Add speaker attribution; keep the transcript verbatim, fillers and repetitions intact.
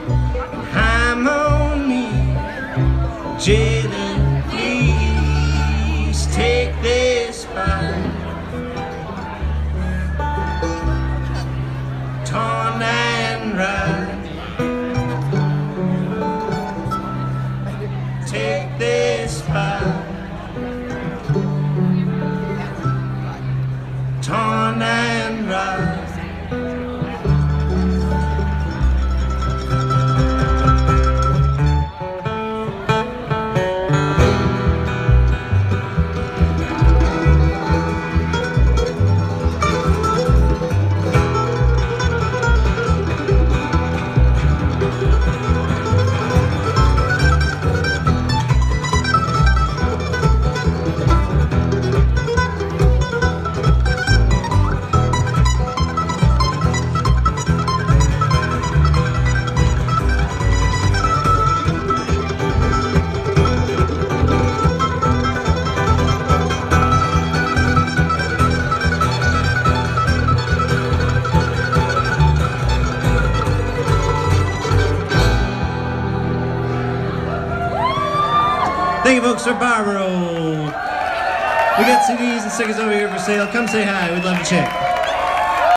Speaker 1: harmony. Jailer, please take this spine. Torn and ride. Take this spine. Torn and ride. Thank you folks for Barbaro. We got C Ds and stickers over here for sale. Come say hi, we'd love to chat.